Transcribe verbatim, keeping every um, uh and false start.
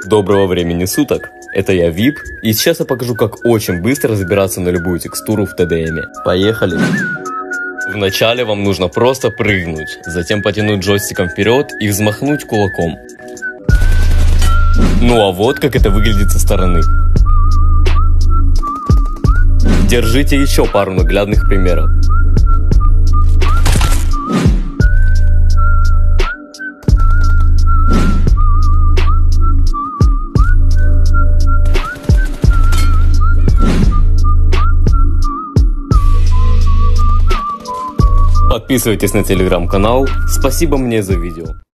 Доброго времени суток, это я Вип, и сейчас я покажу, как очень быстро забираться на любую текстуру в тэ дэ эме. Поехали! Вначале вам нужно просто прыгнуть, затем потянуть джойстиком вперед и взмахнуть кулаком. Ну а вот как это выглядит со стороны. Держите еще пару наглядных примеров. Подписывайтесь на телеграм-канал. Спасибо мне за видео.